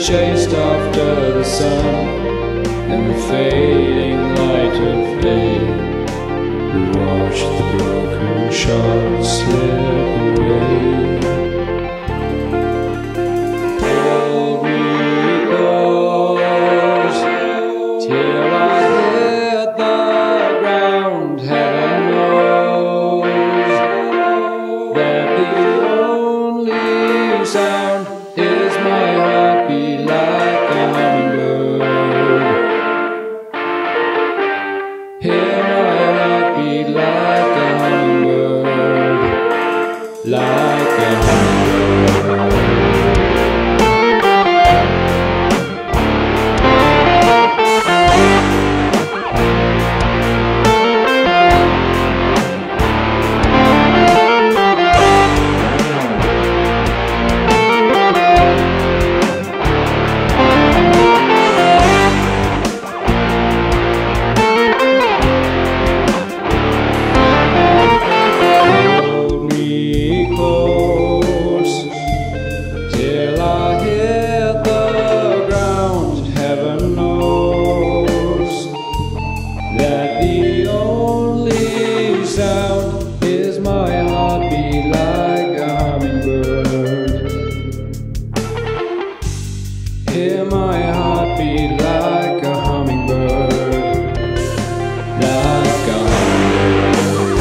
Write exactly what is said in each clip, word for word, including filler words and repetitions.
chased after the sun and the fading light of day. We watched the broken shards slip away. Hold me close till I hit the ground. Heaven knows that the only sound is my heartbeat like a hummingbird. Hear my heartbeat like a hummingbird, like a hummingbird. That the only sound is my heartbeat like a hummingbird. Hear my heartbeat like a hummingbird, like a hummingbird.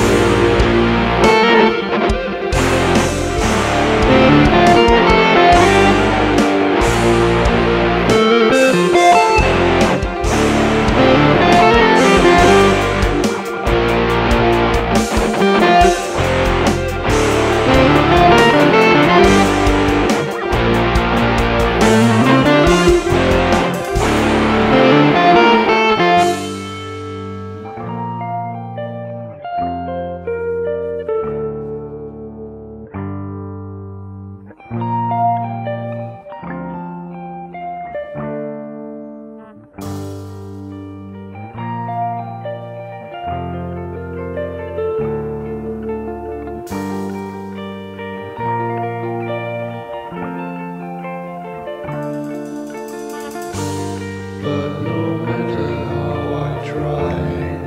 But no matter how I try,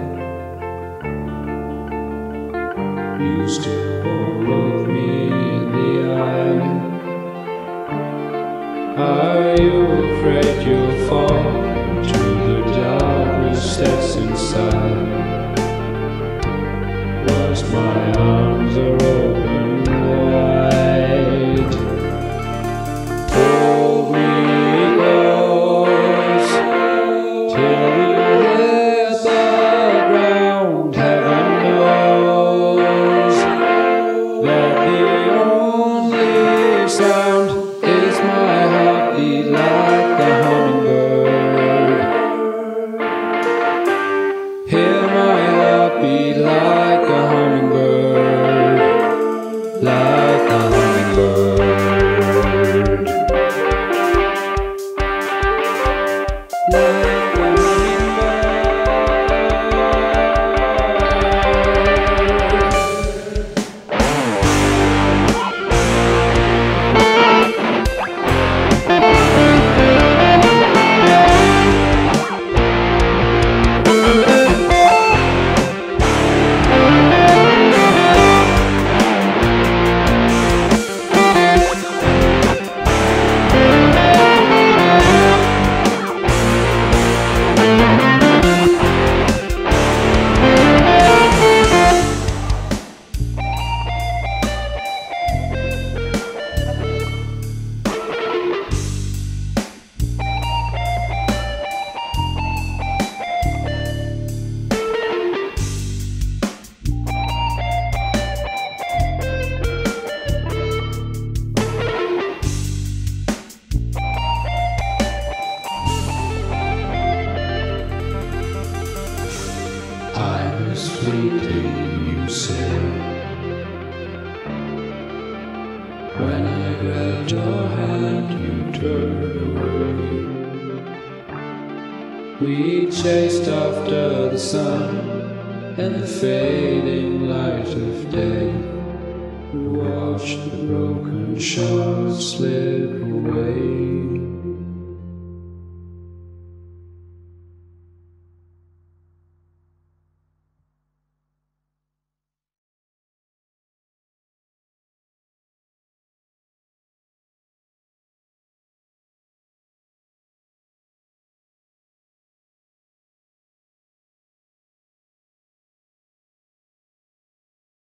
you still won't look me in the eye. Are you afraid you'll fall into the darkness that's inside? Whilst my arms are open wide, hold me close till you hit the ground. Heaven knows that the only sound is my heartbeat like a hummingbird. Hear my heartbeat like a hummingbird, like a hummingbird. I was fleeting, you said, when I grabbed your hand, you turned away. We chased after the sun and the fading light of day. We watched the broken shards slip away.